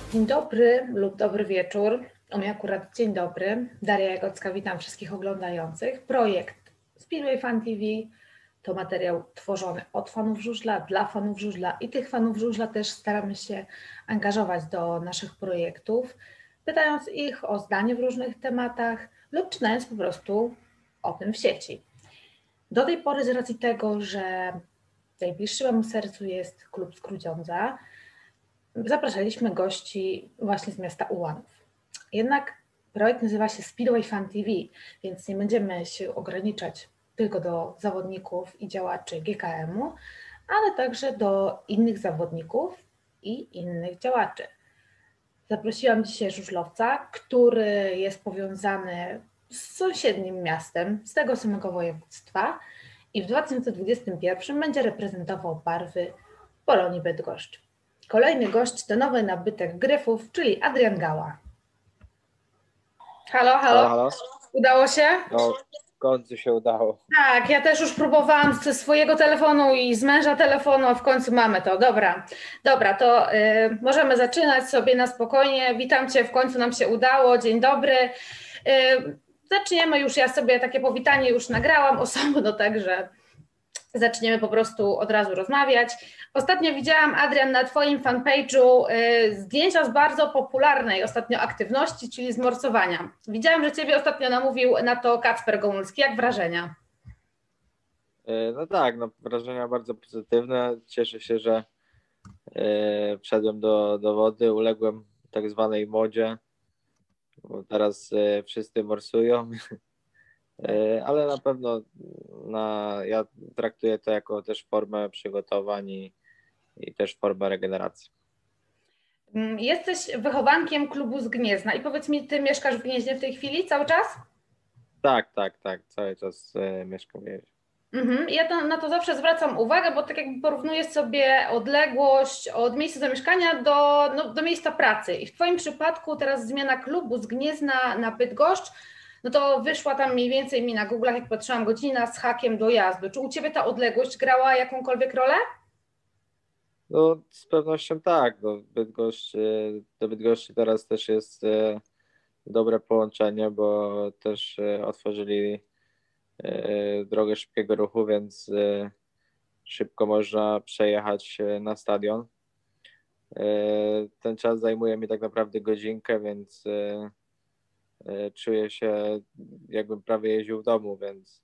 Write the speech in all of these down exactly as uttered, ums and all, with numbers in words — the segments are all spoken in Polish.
Dzień dobry lub dobry wieczór. U mnie akurat dzień dobry. Daria Jagocka, witam wszystkich oglądających. Projekt Speedway Fan T V to materiał tworzony od fanów żużla, dla fanów żużla i tych fanów żużla też staramy się angażować do naszych projektów, pytając ich o zdanie w różnych tematach lub czytając po prostu o tym w sieci. Do tej pory z racji tego, że najbliższy memu sercu jest klub z Grudziądza, zapraszaliśmy gości właśnie z miasta Ułanów. Jednak projekt nazywa się Speedway Fan T V, więc nie będziemy się ograniczać tylko do zawodników i działaczy G K M-u, ale także do innych zawodników i innych działaczy. Zaprosiłam dzisiaj żużlowca, który jest powiązany z sąsiednim miastem, z tego samego województwa i w dwa tysiące dwudziestym pierwszym będzie reprezentował barwy Polonii Bydgoszcz. Kolejny gość to nowy nabytek Gryfów, czyli Adrian Gala. Halo, halo, Halo, halo. Udało się? No, w końcu się udało. Tak, ja też już próbowałam ze swojego telefonu i z męża telefonu, a w końcu mamy to. Dobra, dobra, to y, możemy zaczynać sobie na spokojnie. Witam Cię, w końcu nam się udało. Dzień dobry. Y, zaczniemy już, ja sobie takie powitanie już nagrałam osobno, także zaczniemy po prostu od razu rozmawiać. Ostatnio widziałam, Adrian, na Twoim fanpage'u y, zdjęcia z bardzo popularnej ostatnio aktywności, czyli z morsowania. Widziałam, że Ciebie ostatnio namówił na to Kacper Gomułski. Jak wrażenia? No tak, no, wrażenia bardzo pozytywne. Cieszę się, że e, wszedłem do, do wody, uległem tak zwanej modzie, bo teraz e, wszyscy morsują, e, ale na pewno na, ja traktuję to jako też formę przygotowań i, i też formę regeneracji. Jesteś wychowankiem klubu z Gniezna i powiedz mi, Ty mieszkasz w Gnieźnie w tej chwili cały czas? Tak, tak, tak, cały czas e, mieszkam w Jeździe. Mhm. Ja to, na to zawsze zwracam uwagę, bo tak jakby porównuję sobie odległość od miejsca zamieszkania do, no, do miejsca pracy. I w Twoim przypadku teraz zmiana klubu z Gniezna na Bydgoszcz, no to wyszła tam mniej więcej mi na Google'ach, jak patrzyłam, godzina z hakiem dojazdu. Czy u Ciebie ta odległość grała jakąkolwiek rolę? No z pewnością tak. Do Bydgoszczy, do Bydgoszczy teraz też jest e, dobre połączenie, bo też e, otworzyli e, drogę szybkiego ruchu, więc e, szybko można przejechać e, na stadion. E, ten czas zajmuje mi tak naprawdę godzinkę, więc e, e, czuję się, jakbym prawie jeździł w domu, więc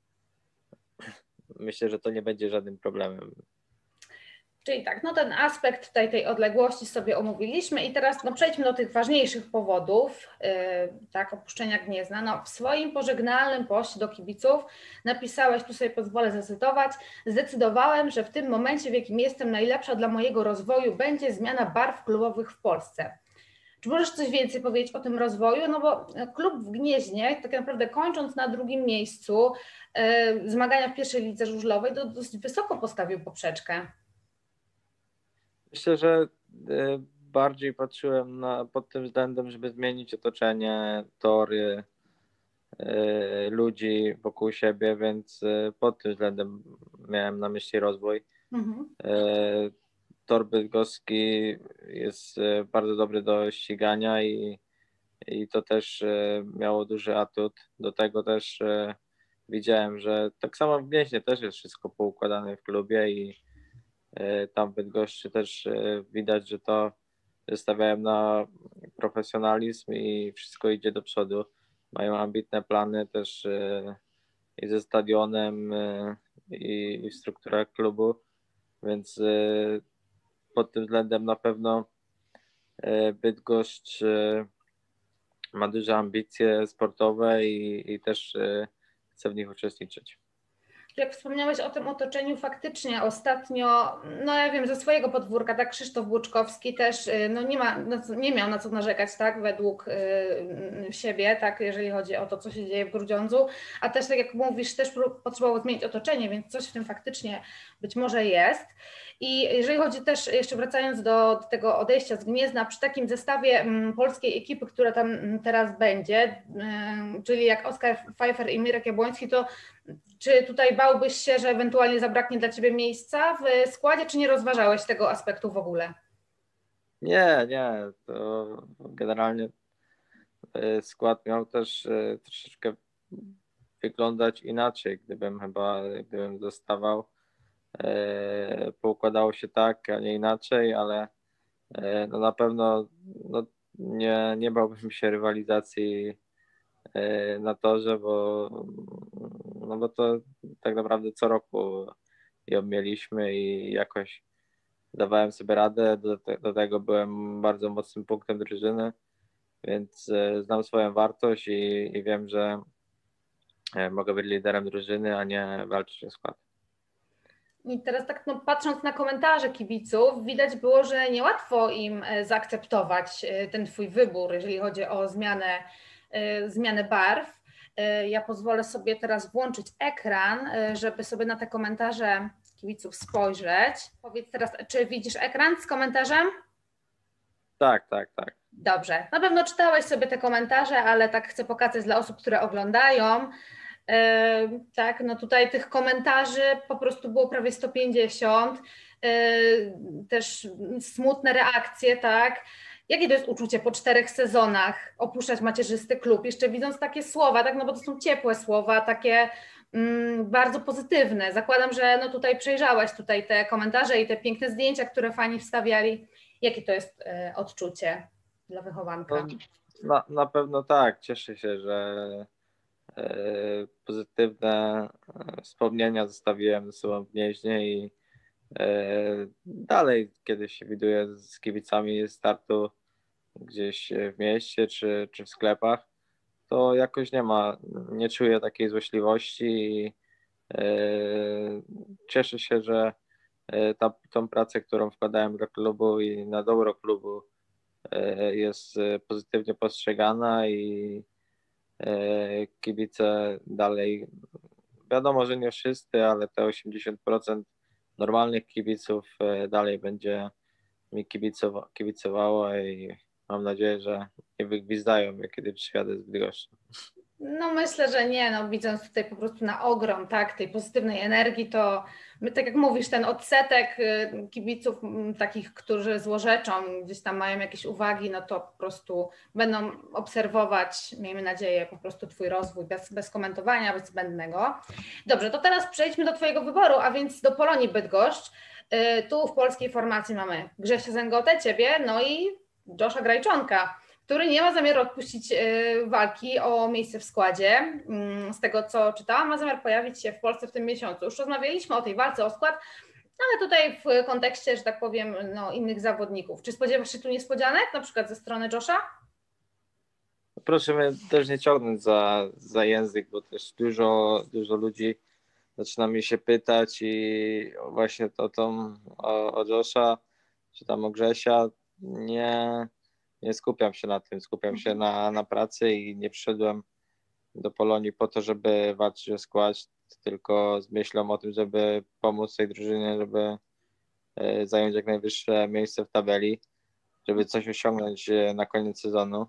myślę, że to nie będzie żadnym problemem. Czyli tak, no ten aspekt tej, tej odległości sobie omówiliśmy i teraz no przejdźmy do tych ważniejszych powodów, yy, tak, opuszczenia Gniezna. No, w swoim pożegnalnym poście do kibiców napisałeś, tu sobie pozwolę zacytować: zdecydowałem, że w tym momencie, w jakim jestem, najlepsza dla mojego rozwoju będzie zmiana barw klubowych w Polsce. Czy możesz coś więcej powiedzieć o tym rozwoju? No bo klub w Gnieźnie, tak naprawdę kończąc na drugim miejscu yy, zmagania w pierwszej lidze żużlowej, to dosyć wysoko postawił poprzeczkę. Myślę, że bardziej patrzyłem na, pod tym względem, żeby zmienić otoczenie, tory, ludzi wokół siebie, więc pod tym względem miałem na myśli rozwój. Mhm. Tor bydgoski jest bardzo dobry do ścigania i, i to też miało duży atut. Do tego też widziałem, że tak samo w Gnieźnie też jest wszystko poukładane w klubie i tam w Bydgoszczy też widać, że to stawiają na profesjonalizm i wszystko idzie do przodu. Mają ambitne plany też i ze stadionem i w strukturach klubu, więc pod tym względem na pewno Bydgoszcz ma duże ambicje sportowe i, i też chce w nich uczestniczyć. Jak wspomniałeś o tym otoczeniu, faktycznie ostatnio, no ja wiem, ze swojego podwórka, tak, Krzysztof Buczkowski też no nie, ma, nie miał na co narzekać, tak, według y, siebie, tak, jeżeli chodzi o to, co się dzieje w Grudziądzu, a też, tak jak mówisz, też potrzebowało zmienić otoczenie, więc coś w tym faktycznie być może jest. I jeżeli chodzi też, jeszcze wracając do, do tego odejścia z Gniezna, przy takim zestawie m, polskiej ekipy, która tam teraz będzie, y, czyli jak Oskar Pfeiffer i Mirek Jabłoński, to czy tutaj bałbyś się, że ewentualnie zabraknie dla Ciebie miejsca w składzie, czy nie rozważałeś tego aspektu w ogóle? Nie, nie, to generalnie skład miał też troszeczkę wyglądać inaczej, gdybym chyba, gdybym dostawał, poukładało się tak, a nie inaczej, ale no na pewno no nie, nie bałbym się rywalizacji na torze, bo, no bo to tak naprawdę co roku ją mieliśmy i jakoś dawałem sobie radę, do, do tego byłem bardzo mocnym punktem drużyny, więc znam swoją wartość i, i wiem, że mogę być liderem drużyny, a nie walczyć o skład. I teraz tak no, patrząc na komentarze kibiców, widać było, że niełatwo im zaakceptować ten twój wybór, jeżeli chodzi o zmianę, zmianę barw. Ja pozwolę sobie teraz włączyć ekran, żeby sobie na te komentarze kibiców spojrzeć. Powiedz teraz, czy widzisz ekran z komentarzem? Tak, tak, tak. Dobrze. Na pewno czytałeś sobie te komentarze, ale tak chcę pokazać dla osób, które oglądają. Yy, tak, no tutaj tych komentarzy po prostu było prawie sto pięćdziesiąt. Yy, też smutne reakcje, tak. Jakie to jest uczucie po czterech sezonach opuszczać macierzysty klub, jeszcze widząc takie słowa, tak, no bo to są ciepłe słowa, takie mm, bardzo pozytywne. Zakładam, że no tutaj przejrzałeś tutaj te komentarze i te piękne zdjęcia, które fani wstawiali. Jakie to jest y, odczucie dla wychowanka? No, na, na pewno tak, cieszę się, że y, pozytywne wspomnienia zostawiłem ze sobą w Gnieźnie i y, dalej, kiedy się widuję z kibicami startu gdzieś w mieście czy, czy w sklepach, to jakoś nie ma, nie czuję takiej złośliwości i yy, cieszę się, że yy, ta, tą pracę, którą wkładałem do klubu i na dobro klubu yy, jest yy, pozytywnie postrzegana i yy, kibice dalej, wiadomo, że nie wszyscy, ale te osiemdziesiąt procent normalnych kibiców yy, dalej będzie mi kibicowa, kibicowało i mam nadzieję, że nie wygwizdają mnie, kiedy przyjadę z Bydgoszczy. No myślę, że nie, no widząc tutaj po prostu na ogrom, tak, tej pozytywnej energii, to my, tak jak mówisz, ten odsetek kibiców takich, którzy złorzeczą, gdzieś tam mają jakieś uwagi, no to po prostu będą obserwować, miejmy nadzieję, po prostu twój rozwój bez, bez komentowania, bez zbędnego. Dobrze, to teraz przejdźmy do twojego wyboru, a więc do Polonii Bydgoszcz. Tu w polskiej formacji mamy Grzesia Zęgotę, ciebie, no i Josha Grajczonka, który nie ma zamiaru odpuścić walki o miejsce w składzie. Z tego, co czytałam, ma zamiar pojawić się w Polsce w tym miesiącu. Już rozmawialiśmy o tej walce o skład, ale tutaj w kontekście, że tak powiem, no, innych zawodników. Czy spodziewasz się tu niespodzianek, na przykład ze strony Josha? Proszę mnie też nie ciągnąć za, za język, bo też dużo, dużo ludzi zaczyna mi się pytać i właśnie to tą, o, o Josha, czy tam o Grzesia, nie... Nie skupiam się na tym, skupiam się na, na pracy i nie przyszedłem do Polonii po to, żeby walczyć o skład, tylko z myślą o tym, żeby pomóc tej drużynie, żeby zająć jak najwyższe miejsce w tabeli, żeby coś osiągnąć na koniec sezonu.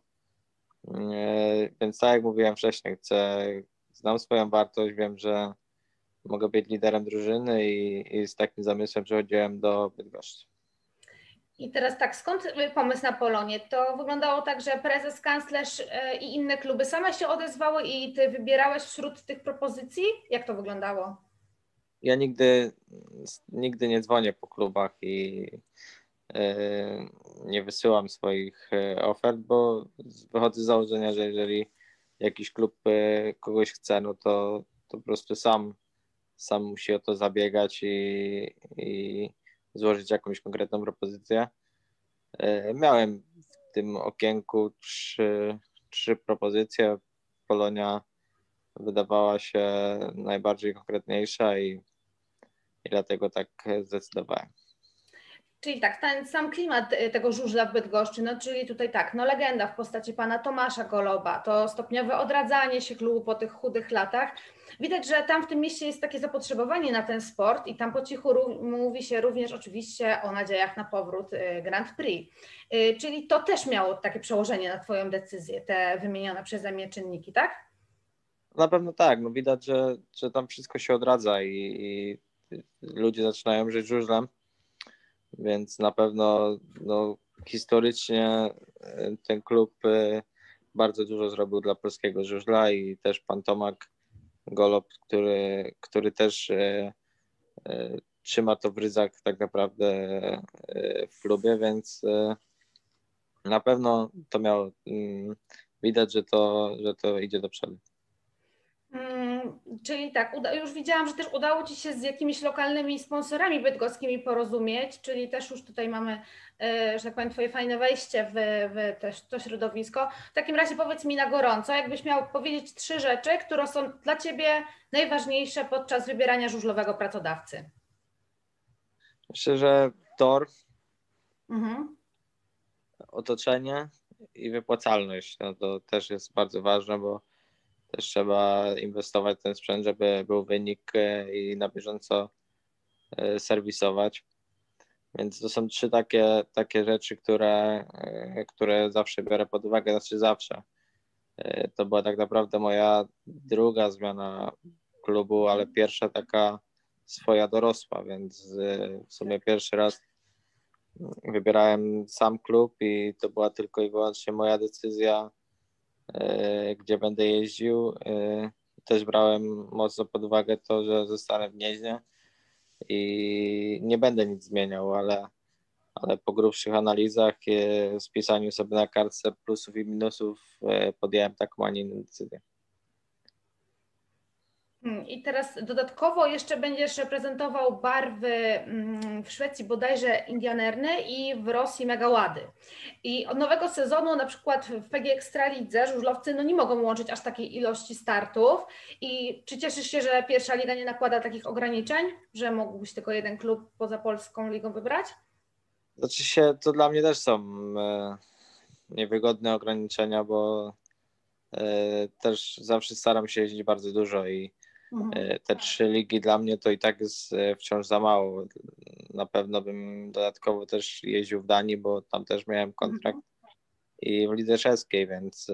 Więc tak jak mówiłem wcześniej, chcę, znam swoją wartość, wiem, że mogę być liderem drużyny i, i z takim zamysłem przychodziłem do Bydgoszczy. I teraz tak, skąd pomysł na Polonię? To wyglądało tak, że prezes, kanclerz i inne kluby same się odezwały i ty wybierałeś wśród tych propozycji? Jak to wyglądało? Ja nigdy, nigdy nie dzwonię po klubach i yy, nie wysyłam swoich ofert, bo wychodzę z założenia, że jeżeli jakiś klub kogoś chce, no to, to po prostu sam, sam musi o to zabiegać i, i złożyć jakąś konkretną propozycję. Miałem w tym okienku trzy, trzy propozycje. Polonia wydawała się najbardziej konkretniejsza i, i dlatego tak zdecydowałem. Czyli tak, ten sam klimat tego żużla w Bydgoszczy, no czyli tutaj tak, no legenda w postaci pana Tomasza Goloba, to stopniowe odradzanie się klubu po tych chudych latach. Widać, że tam w tym mieście jest takie zapotrzebowanie na ten sport i tam po cichu mówi się również oczywiście o nadziejach na powrót Grand Prix. Czyli to też miało takie przełożenie na twoją decyzję, te wymienione przeze mnie czynniki, tak? Na pewno tak, no widać, że, że tam wszystko się odradza i, i ludzie zaczynają żyć żużlem, więc na pewno no, historycznie ten klub bardzo dużo zrobił dla polskiego żużla i też pan Tomek Golob, który, który też trzyma to w ryzach tak naprawdę w klubie, więc na pewno to miało widać, że to, że to idzie do przodu. Hmm, czyli tak, uda, już widziałam, że też udało Ci się z jakimiś lokalnymi sponsorami bydgoskimi porozumieć, czyli też już tutaj mamy, że tak powiem, Twoje fajne wejście w, w też to środowisko. W takim razie powiedz mi na gorąco, jakbyś miał powiedzieć trzy rzeczy, które są dla Ciebie najważniejsze podczas wybierania żużlowego pracodawcy. Myślę, że tor, Mhm. otoczenie i wypłacalność. No to też jest bardzo ważne, bo też trzeba inwestować w ten sprzęt, żeby był wynik i na bieżąco serwisować. Więc to są trzy takie, takie rzeczy, które, które zawsze biorę pod uwagę, znaczy zawsze. To była tak naprawdę moja druga zmiana klubu, ale pierwsza taka swoja dorosła, więc w sumie pierwszy raz wybierałem sam klub i to była tylko i wyłącznie moja decyzja, gdzie będę jeździł. Też brałem mocno pod uwagę to, że zostanę w Gnieźnie i nie będę nic zmieniał, ale, ale po grubszych analizach, spisaniu sobie na kartce plusów i minusów podjąłem taką, a nie inną decyzję. I teraz dodatkowo jeszcze będziesz reprezentował barwy w Szwecji bodajże Indianerny i w Rosji Megałady. I od nowego sezonu na przykład w P G Ekstralidze żużlowcy no nie mogą łączyć aż takiej ilości startów. I czy cieszysz się, że pierwsza liga nie nakłada takich ograniczeń, że mógłbyś tylko jeden klub poza polską ligą wybrać? Znaczy się, to dla mnie też są niewygodne ograniczenia, bo też zawsze staram się jeździć bardzo dużo i mhm. te trzy ligi dla mnie to i tak jest wciąż za mało. Na pewno bym dodatkowo też jeździł w Danii, bo tam też miałem kontrakt mhm. i w lidze czeskiej, więc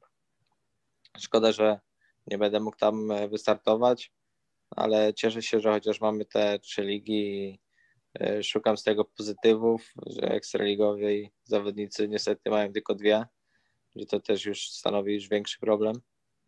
szkoda, że nie będę mógł tam wystartować, ale cieszę się, że chociaż mamy te trzy ligi i szukam z tego pozytywów, że ekstraligowi zawodnicy niestety mają tylko dwie, że to też już stanowi już większy problem.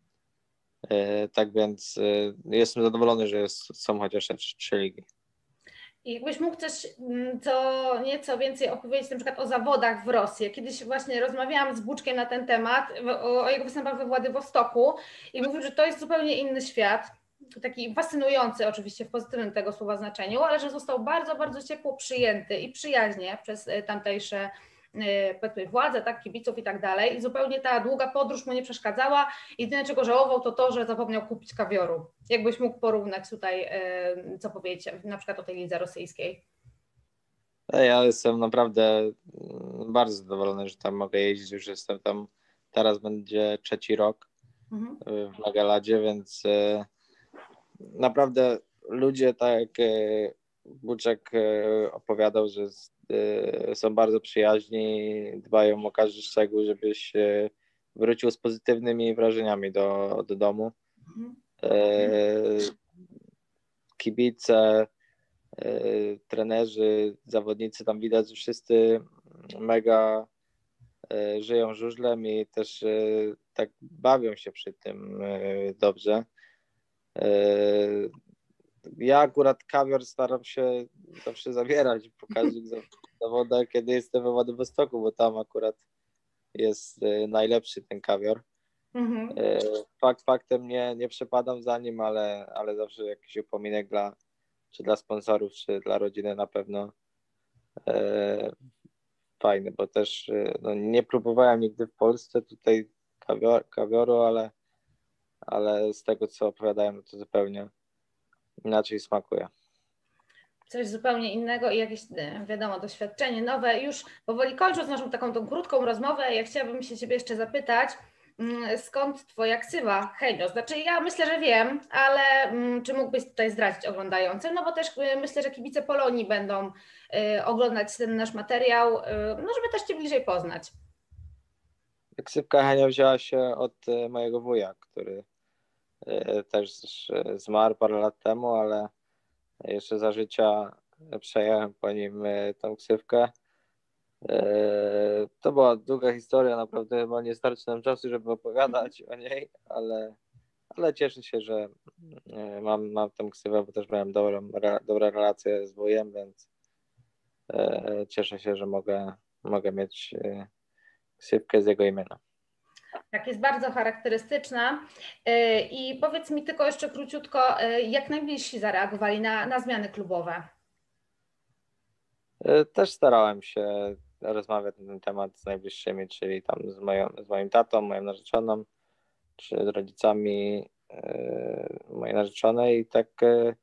Tak więc jestem zadowolony, że jest, są chociaż te trzy ligi. I jakbyś mógł coś co nieco więcej opowiedzieć na przykład o zawodach w Rosji. Kiedyś właśnie rozmawiałam z Buczkiem na ten temat, o, o jego występach we Władywostoku i mówił, że to jest zupełnie inny świat, taki fascynujący oczywiście w pozytywnym tego słowa znaczeniu, ale że został bardzo, bardzo ciepło przyjęty i przyjaźnie przez tamtejsze władze, tak, kibiców i tak dalej. I zupełnie ta długa podróż mu nie przeszkadzała. Jedyne, czego żałował, to to, że zapomniał kupić kawioru. Jakbyś mógł porównać tutaj, co powiedzieć, na przykład o tej lidze rosyjskiej? Ja jestem naprawdę bardzo zadowolony, że tam mogę jeździć. Już jestem tam, teraz będzie trzeci rok mhm. w Megaladzie, więc naprawdę ludzie, tak jak Buczek opowiadał, że są bardzo przyjaźni, dbają o każdy szczegół, żebyś wrócił z pozytywnymi wrażeniami do, do domu. Mhm. Kibice, trenerzy, zawodnicy, tam widać, że wszyscy mega żyją żużlem i też tak bawią się przy tym dobrze. Ja akurat kawior staram się zawsze zabierać po każdych zawodach, kiedy jestem we Władywostoku, bo tam akurat jest najlepszy ten kawior. Mhm. Fakt faktem nie, nie przepadam za nim, ale, ale zawsze jakiś upominek dla, czy dla sponsorów, czy dla rodziny na pewno e, fajny, bo też no, nie próbowałem nigdy w Polsce tutaj kawior, kawioru, ale, ale z tego, co opowiadają, no to zupełnie inaczej smakuje. Coś zupełnie innego i jakieś, wiadomo, doświadczenie nowe. Już powoli kończąc naszą taką tą krótką rozmowę, ja chciałabym się Ciebie jeszcze zapytać, skąd Twoja ksywa Henio? Znaczy ja myślę, że wiem, ale czy mógłbyś tutaj zdradzić oglądającym? No bo też myślę, że kibice Polonii będą oglądać ten nasz materiał, no żeby też Cię bliżej poznać. Ksywka Henio wzięła się od mojego wuja, który też zmarł parę lat temu, ale jeszcze za życia przejąłem po nim tą ksywkę. To była długa historia, naprawdę chyba nie starczy nam czasu, żeby opowiadać o niej, ale, ale cieszę się, że mam, mam tą ksywę, bo też miałem dobrą, dobre relacje z wujem, więc cieszę się, że mogę, mogę mieć ksywkę z jego imienia. Tak, jest bardzo charakterystyczna. I powiedz mi tylko jeszcze króciutko, jak najbliżsi zareagowali na, na zmiany klubowe? Też starałem się rozmawiać na ten temat z najbliższymi, czyli tam z, moją, z moim tatą, moją narzeczoną, czy z rodzicami yy, mojej narzeczonej i tak yy,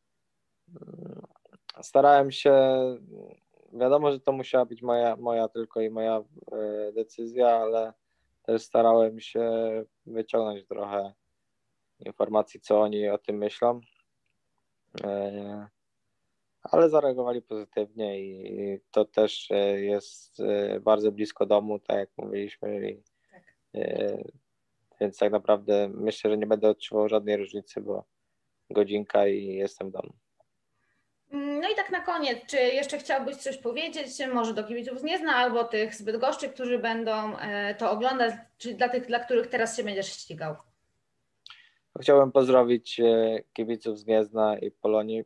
starałem się, wiadomo, że to musiała być moja, moja tylko i moja yy, decyzja, ale też starałem się wyciągnąć trochę informacji, co oni o tym myślą. Yy, ale zareagowali pozytywnie i to też jest bardzo blisko domu, tak jak mówiliśmy. I, tak. Więc tak naprawdę myślę, że nie będę odczuwał żadnej różnicy, bo godzinka i jestem w domu. No i tak na koniec, czy jeszcze chciałbyś coś powiedzieć, może do kibiców z Gniezna albo tych z Bydgoszczy, którzy będą to oglądać, czy dla tych, dla których teraz się będziesz ścigał? Chciałbym pozdrowić kibiców z Gniezna i Polonii.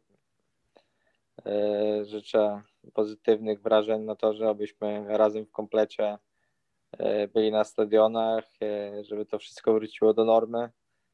Życzę pozytywnych wrażeń na torze, abyśmy razem w komplecie byli na stadionach, żeby to wszystko wróciło do normy,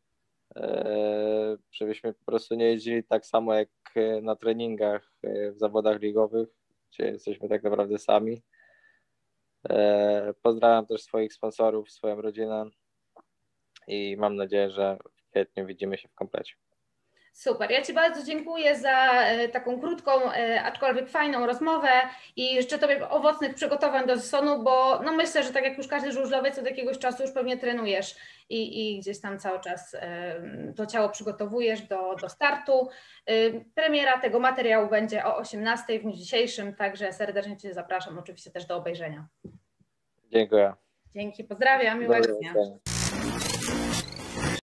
żebyśmy po prostu nie jeździli tak samo jak na treningach w zawodach ligowych, gdzie jesteśmy tak naprawdę sami. Pozdrawiam też swoich sponsorów, swoją rodzinę i mam nadzieję, że w kwietniu widzimy się w komplecie. Super, ja Ci bardzo dziękuję za taką krótką, aczkolwiek fajną rozmowę i życzę Tobie owocnych przygotowań do sezonu, bo no myślę, że tak jak już każdy żużlowiec od jakiegoś czasu już pewnie trenujesz i, i gdzieś tam cały czas to ciało przygotowujesz do, do startu. Premiera tego materiału będzie o osiemnastej w dniu dzisiejszym, także serdecznie Cię zapraszam oczywiście też do obejrzenia. Dziękuję. Dzięki, pozdrawiam, miłego dnia.